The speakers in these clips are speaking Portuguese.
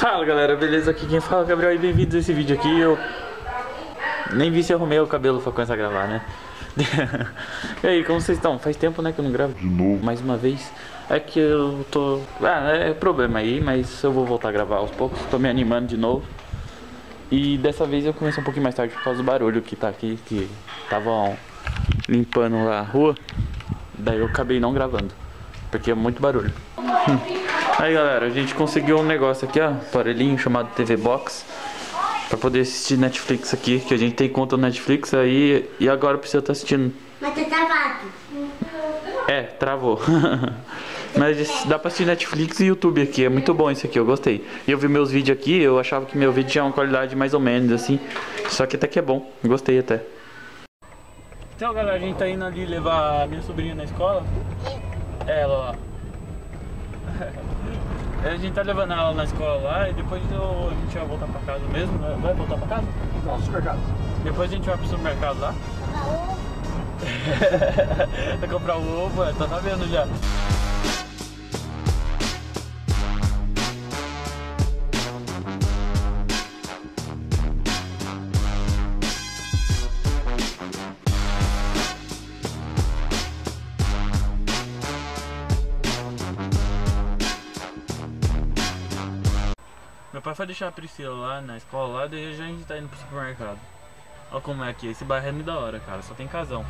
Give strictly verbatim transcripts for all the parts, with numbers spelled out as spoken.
Fala galera, beleza? Aqui quem fala é o Gabriel e bem-vindos a esse vídeo aqui. Eu nem vi se arrumei o cabelo pra começar a gravar, né? E aí, como vocês estão? Faz tempo, né, que eu não gravo de novo, mais uma vez. É que eu tô... Ah, é problema aí, mas eu vou voltar a gravar aos poucos. Tô me animando de novo. E dessa vez eu comecei um pouquinho mais tarde por causa do barulho que tá aqui, que estavam limpando lá a rua. Daí eu acabei não gravando, porque é muito barulho. Aí galera, a gente conseguiu um negócio aqui, ó, um aparelhinho chamado T V Box, pra poder assistir Netflix aqui, que a gente tem conta no Netflix aí e agora precisa estar assistindo. Mas tá travado. É, travou. Mas dá pra assistir Netflix e YouTube aqui, é muito bom isso aqui, eu gostei. E eu vi meus vídeos aqui, eu achava que meu vídeo tinha uma qualidade mais ou menos assim, só que até que é bom, gostei até. Então galera, a gente tá indo ali levar a minha sobrinha na escola. Ela lá. A gente tá levando ela na escola lá e depois eu, a gente vai voltar pra casa mesmo. Vai voltar pra casa? Não, supermercado. Depois a gente vai pro supermercado lá. Vai comprar o ovo, tá sabendo já. Meu pai foi deixar a Priscila lá na escola, lá, daí já a gente tá indo pro supermercado. Olha como é aqui, esse bairro é muito da hora, cara, só tem casão.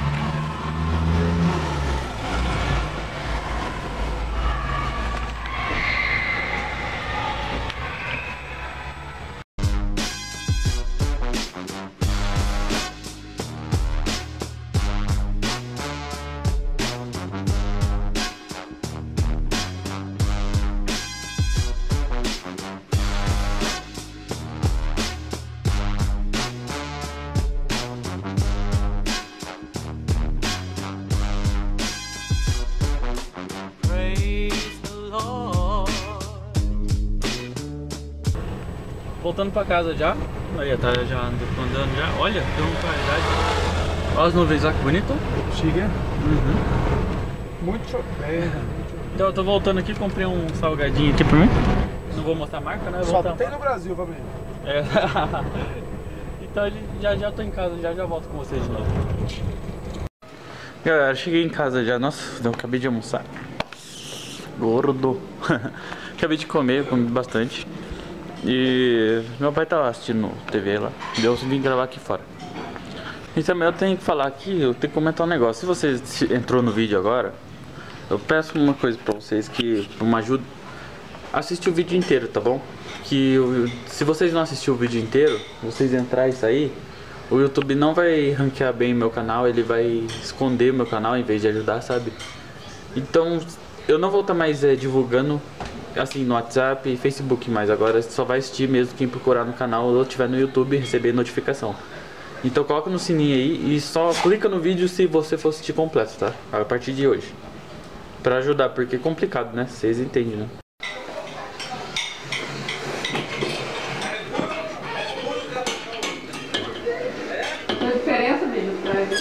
Voltando pra casa já. Aí tá já andando já. Olha, tem uma qualidade. Olha as nuvens, olha que bonito. Chega. Uhum. Muito chopeira. Então eu tô voltando aqui, comprei um salgadinho aqui pra mim. Não vou mostrar a marca, né? Só voltar... tem no Brasil, Fabrício. É. Então já já tô em casa, já já volto com vocês de novo. Galera, cheguei em casa já. Nossa, eu acabei de almoçar. Gordo. Acabei de comer, comi bastante. E meu pai tá lá assistindo T V lá. Eu vim gravar aqui fora. E também eu tenho que falar aqui, eu tenho que comentar um negócio. Se você entrou no vídeo agora, eu peço uma coisa pra vocês, que uma ajuda. Assiste o vídeo inteiro, tá bom? Que eu, se vocês não assistirem o vídeo inteiro, vocês entrar e sair, o YouTube não vai ranquear bem o meu canal, ele vai esconder o meu canal em vez de ajudar, sabe? Então eu não vou estar mais é, divulgando assim no WhatsApp e Facebook, mas agora só vai assistir mesmo quem procurar no canal ou tiver no YouTube e receber notificação. Então coloca no sininho aí e só clica no vídeo se você for assistir completo, tá? A partir de hoje. Pra ajudar, porque é complicado, né? Vocês entendem, né? Qual a diferença, Bíblia?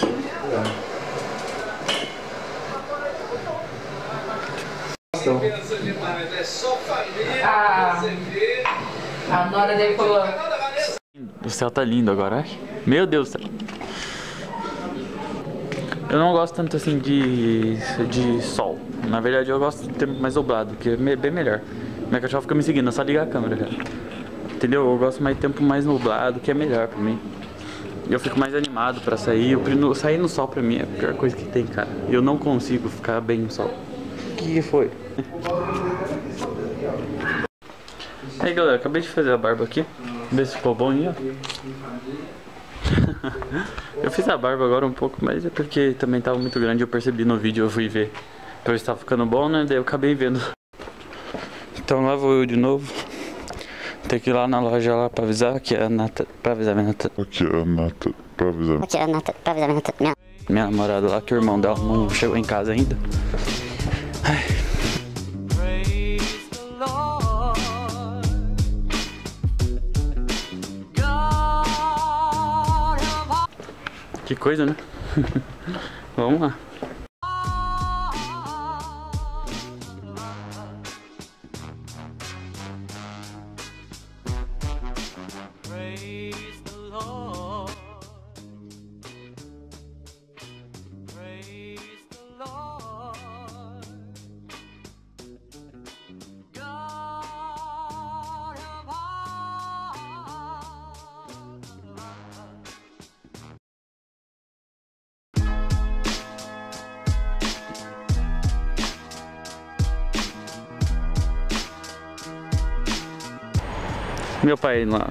A, a nora dele falou. O céu tá lindo agora, acho. Meu Deus do céu. Eu não gosto tanto assim de, de sol. Na verdade eu gosto de tempo mais nublado, que é bem melhor. Minha cachorra fica me seguindo, é só ligar a câmera, cara. Entendeu? Eu gosto mais de tempo mais nublado, que é melhor pra mim. Eu fico mais animado pra sair. Eu, sair no sol pra mim é a pior coisa que tem, cara. Eu não consigo ficar bem no sol. O que, que foi? Aí galera, acabei de fazer a barba aqui. Ver se ficou bom aí, ó. Eu fiz a barba agora um pouco, mas é porque também tava muito grande. Eu percebi no vídeo, eu fui ver. Então estava ficando bom, né? Daí eu acabei vendo. Então lá vou eu de novo. Tem que ir lá na loja lá pra avisar que é a Nata. Pra avisar minha Nata. Aqui é a Nata. Pra avisar. Aqui é a Nata, pra avisar minha Nata. Minha... minha namorada lá, que o irmão dela não chegou em casa ainda. Ai. Que coisa, né? Vamos lá. Meu pai lá.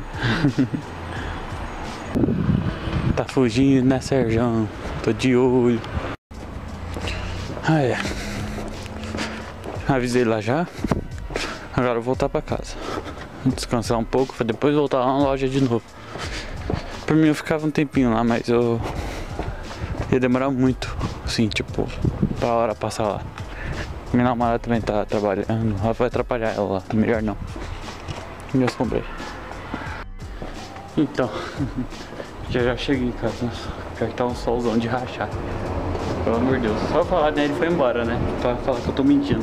Tá fugindo, né, Serjão? Tô de olho. Ah, é. Avisei lá já. Agora eu vou voltar pra casa. Descansar um pouco, pra depois voltar lá na loja de novo. Por mim eu ficava um tempinho lá, mas eu ia demorar muito. Assim, tipo, pra hora passar lá. Minha namorada também tá trabalhando. Ela vai atrapalhar ela lá. Melhor não. Me assombrei. Então, já já cheguei em casa. Pior que tá um solzão de rachar. Pelo amor de Deus. Só falar, né? Ele foi embora, né? Pra falar que eu tô mentindo.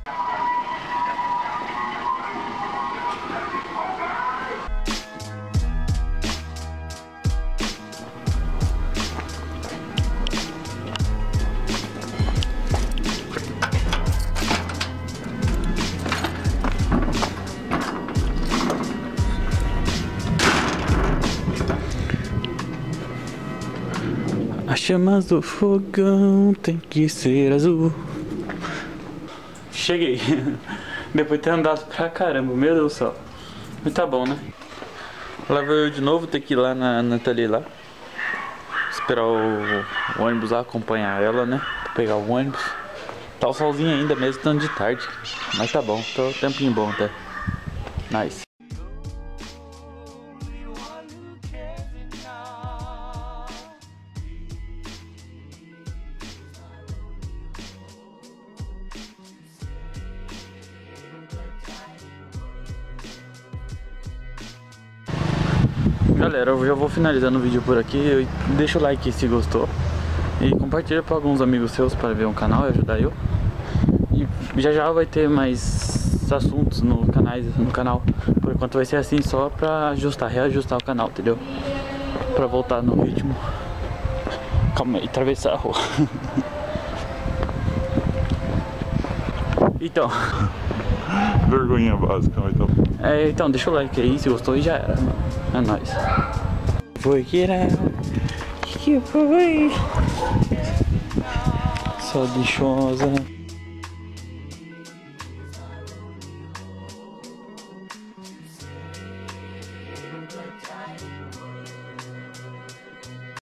As chamas do fogão tem que ser azul. Cheguei. Depois de ter andado pra caramba, meu Deus do céu. Mas tá bom, né? Lá vou eu de novo, ter que ir lá na Nathalie lá. Esperar o, o ônibus lá, acompanhar ela, né? Pra pegar o ônibus. Tá o solzinho ainda mesmo, estando de tarde. Mas tá bom, tô um tempinho bom até. Nice. Galera, eu já vou finalizando o vídeo por aqui. Deixa o like se gostou. E compartilha para alguns amigos seus para ver o canal e ajudar eu. E já já vai ter mais assuntos no, canais, no canal. Por enquanto vai ser assim só para ajustar, reajustar o canal, entendeu? Para voltar no ritmo. Calma aí, atravessar a rua. Então. Vergonha básica, mas tá bom. É, então deixa o like aí se gostou e já era, mano. É nóis. Foi que era. Que foi? Só lixosa.